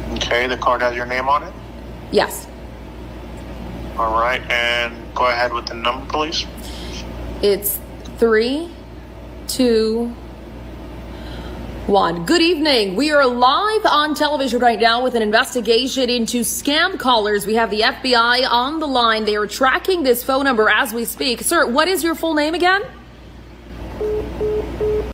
Okay, the card has your name on it? Yes. All right, and go ahead with the number, please. It's 3, 2, 1. Good evening. We are live on television right now with an investigation into scam callers. We have the FBI on the line. They are tracking this phone number as we speak. Sir, what is your full name again?